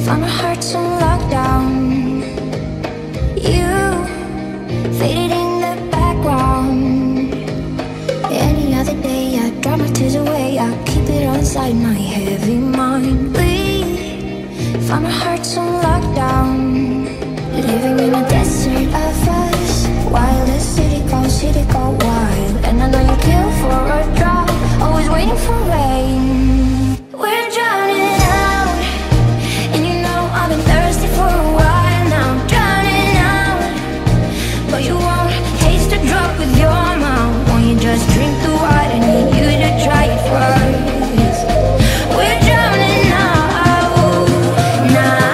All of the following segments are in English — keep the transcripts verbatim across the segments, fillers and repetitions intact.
Found our hearts on lockdown. You faded in the background. Any other day I dry my tears away, I keep it all inside my heavy mind. We found our hearts on lockdown. Living in a desert of us, while the city goes, city go wild. And I know you kill for a drop, always waiting for rain. We're drowning out, and you know I've been thirsty for a while now. Drowning out, but you won't taste a drop with your mouth. Won't you just drink the water? I need you to try it first. We're drowning out, now.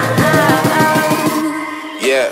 Yeah.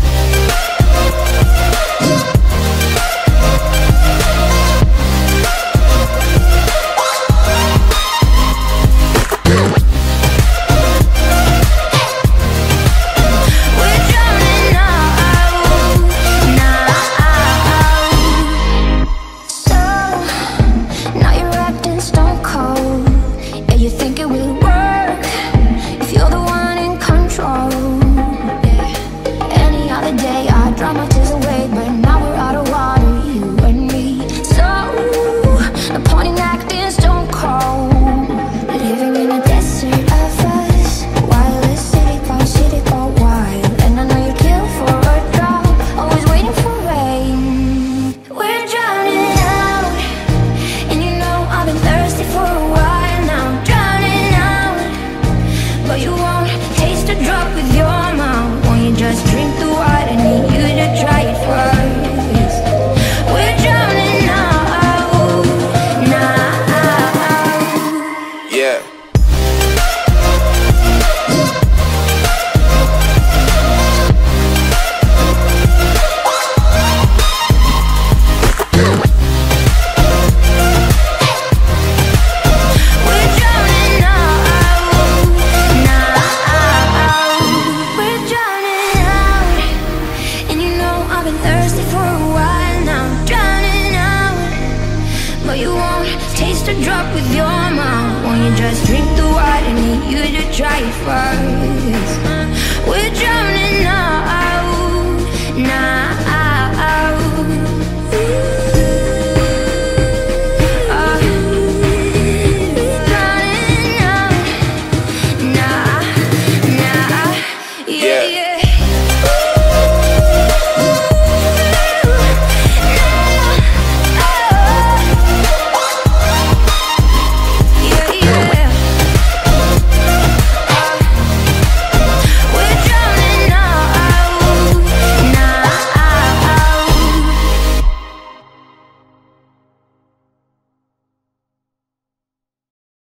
Taste a drop with your mouth. Won't you just drink the water? I need you to try it first. We're drowning out now.